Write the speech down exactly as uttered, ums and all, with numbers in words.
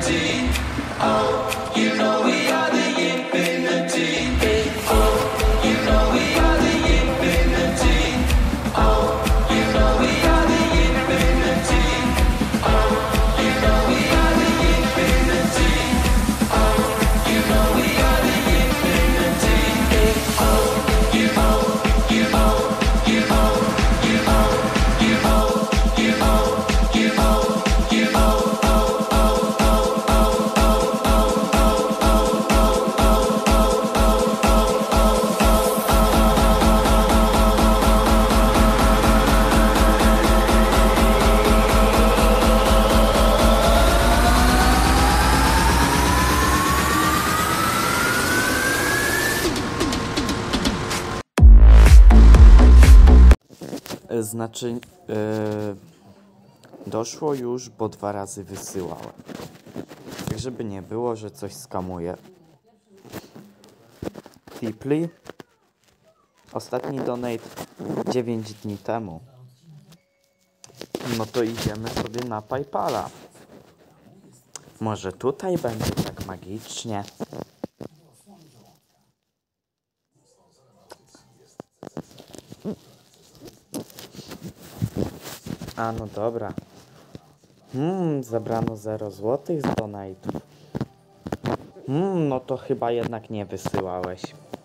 infinity. Oh, you know we are the infinity. Oh, you know we are the infinity. Oh, you know we are the infinity. Oh, you know we are the infinity. Oh, you know we are the infinity. Oh, you know, you know, you know, you know, you know, you know, you know, you know, oh, oh, oh, oh, oh, oh, oh, oh, oh, oh, oh, oh, Znaczy, yy, doszło już, bo dwa razy wysyłałem. Tak, żeby nie było, że coś skamuje. Tipli. Ostatni donate dziewięć dni temu. No to idziemy sobie na PayPala. Może tutaj będzie tak magicznie. A no dobra. Hmm, zabrano zero złotych z donate'ów. Hmm, no to chyba jednak nie wysyłałeś.